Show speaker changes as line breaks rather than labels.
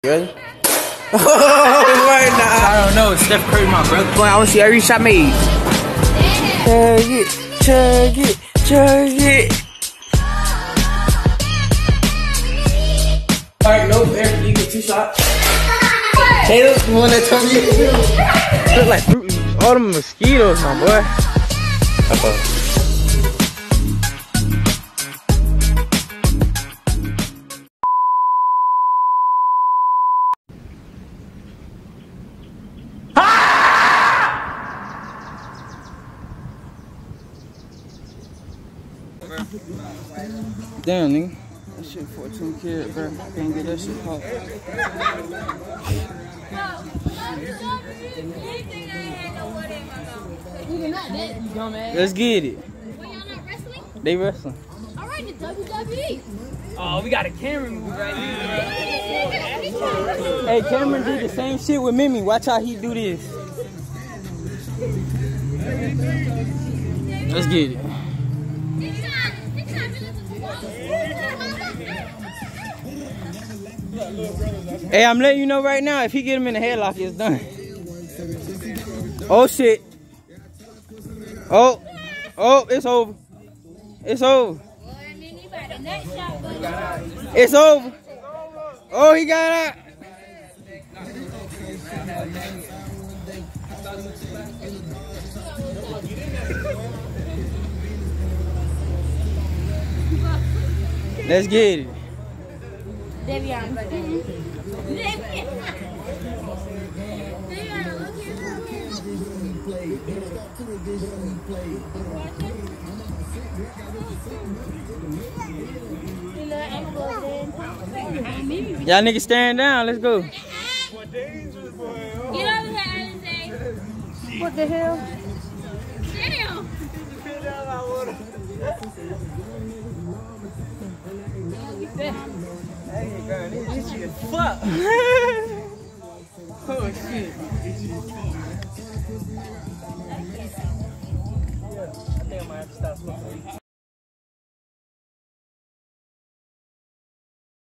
Ready? Right now.
I don't know. It's Steph Curry, my brother.
Boy, I want to see every shot made. Chug it, chug it, chug it. Alright, nope, Eric, you get 2 shots. Caleb, the one that told me you look like all them mosquitoes, my boy.
Damn, nigga. That shit 14 kids, bro. I can't get that shit caught. Let's get it.
Well, y'all not wrestling?
They wrestling.
Alright, the WWE.
Oh, we got a Cameron right here. Hey, Cameron did the same shit with Mimi. Watch how he do this. Let's get it. Hey, I'm letting you know right now, if he get him in the headlock, it's done. Oh, shit. Oh, it's over. It's over. It's over. Oh, he got out. Let's get it.
Davion.
Y'all niggas staring down. Let's go.
Get over here, Alizé. What the hell? Damn.
Hey, girl, this shit is fuck. Oh, shit.